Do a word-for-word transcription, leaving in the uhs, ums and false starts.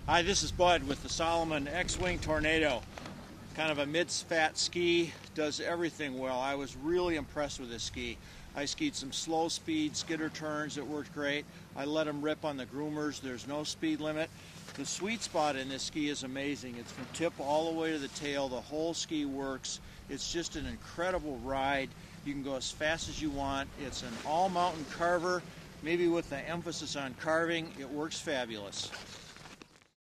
Hi, this is Bud with the Salomon X-Wing Tornado. Kind of a mid-fat ski, does everything well. I was really impressed with this ski. I skied some slow speed skidder turns that worked great. I let them rip on the groomers. There's no speed limit. The sweet spot in this ski is amazing. It's from tip all the way to the tail. The whole ski works. It's just an incredible ride. You can go as fast as you want. It's an all-mountain carver, maybe with the emphasis on carving. It works fabulous.